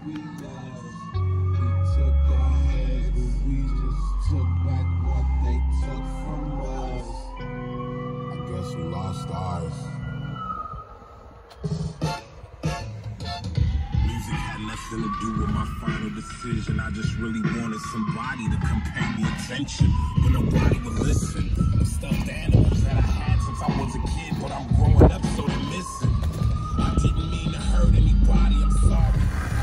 we lost. They took our heads, but we just took back what they took from us. I guess we lost ours. Music had nothing to do with my final decision. I just really wanted somebody to come pay me attention, but nobody would listen. The stuffed animals that I had since I was a kid, but I'm growing up, so they're missing. I didn't mean to hurt anybody, I'm sorry.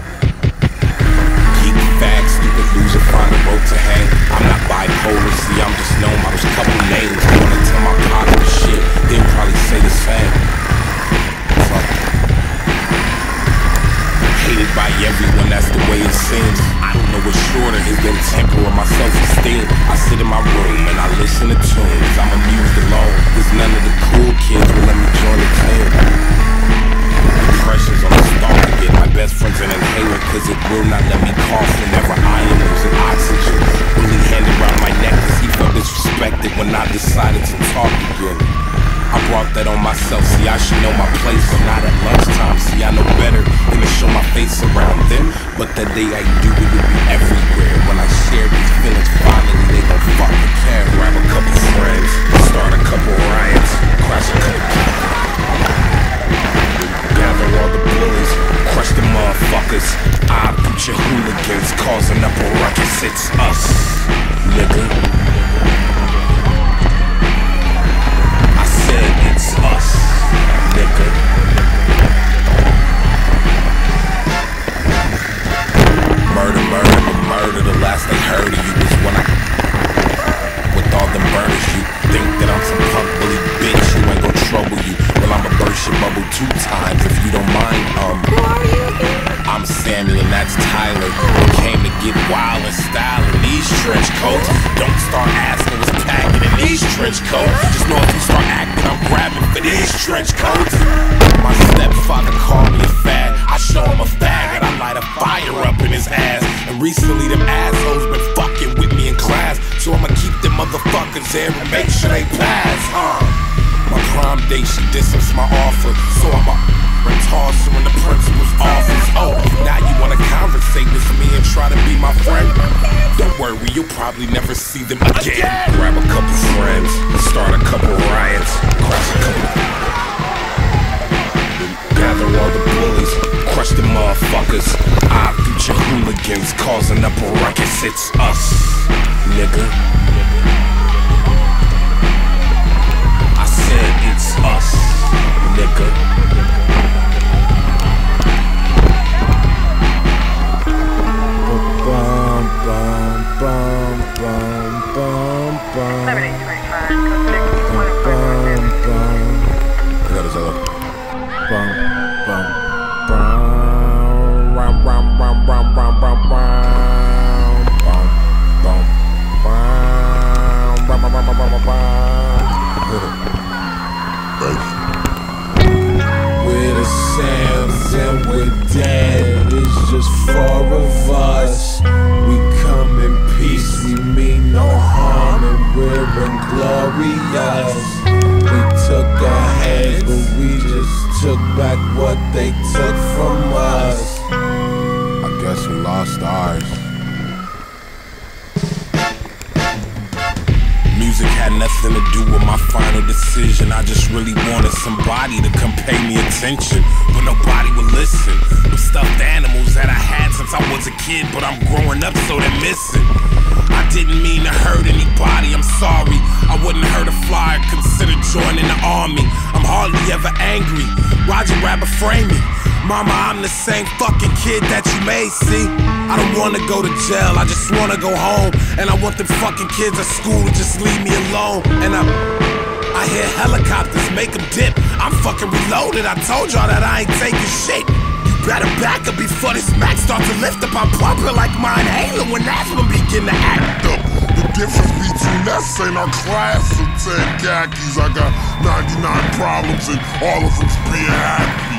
Keep facts, stupid loser, find a rope to hang. I'm not bipolar, see, I'm just known by those couple names. I wanna tell my partner the shit, they'll probably say the same. Fuck. Hated by everyone, that's the way it seems. I don't know what's shorter, his been temper or my self-esteem. I sit in my room and I listen to tunes. I'm amused alone, cause none of the cool kids will let me join the team. Depression's on the start to get my best friend's an inhaler, cause it will not let me cough whenever I am losing oxygen. Really handed around my neck cause he felt disrespected when I decided to talk again. I brought that on myself, see I should know my place, but not at lunchtime. See I know better than to show my face around them, but that day I do it would be everywhere. When I share these feelings, finally they gon' fucking care. Grab a couple friends, start a couple riots, crash a couple, gather all the bullies, crush the motherfuckers. I put your hooligans causing up a ruckus. It's us, nigga. It's us, nigga. Murder, murder, murder. The last they heard of you was when I, with all them burners. You think that I'm some punk bully bitch who ain't gon' trouble you. Well, I'ma burst your bubble 2 times if you don't mind. Who are you again? I'm Samuel and that's Tyler. We came to get wild and style in these trench coats. Don't start asking what's packing in these trench coats. Just know if you start acting, I'm grabbing for these trench coats. My stepfather called me a fag. I show him a fag and I light a fire up in his ass. And recently them assholes been fucking with me in class, so I'ma keep them motherfuckers there and make sure they pass. My prom date, she distanced my offer, so I'ma toss her in the principal's office. Oh, now you wanna conversate with me and try to be my friend? Don't worry, you'll probably never see them again. Grab a couple friends, start a couple riots, crash a couple, gather all the bullies, crush the motherfuckers. Our future hooligans causing up a ruckus. It's us, nigga. I said it's us, nigga. We're the Sams and we're dead. It's just 4 of us. We come in peace, we mean no harm, and we're inglorious. We took our heads, but we just took back what they took from us. I guess we lost ours. Music had nothing to do with my final decision. I just really wanted somebody to come pay me attention, but nobody would listen. The stuffed animals that I had since I was a kid, but I'm growing up, so they're missing. I didn't mean to hurt anybody, I'm sorry. I wouldn't hurt a fly or consider joining the army. I'm hardly ever angry. Roger Rabbit frame me. Mama, I'm the same fucking kid that you made, see? I don't wanna go to jail, I just wanna go home. And I want them fucking kids at school to just leave me alone. And I hear helicopters, make them dip. I'm fucking reloaded, I told y'all that I ain't taking shit. You better back up before this Mac starts to lift up. I'm pumping like my inhaler when asthma begin to act up. The difference between us ain't our class of 10 khakis. I got 99 problems and all of them's being hacked.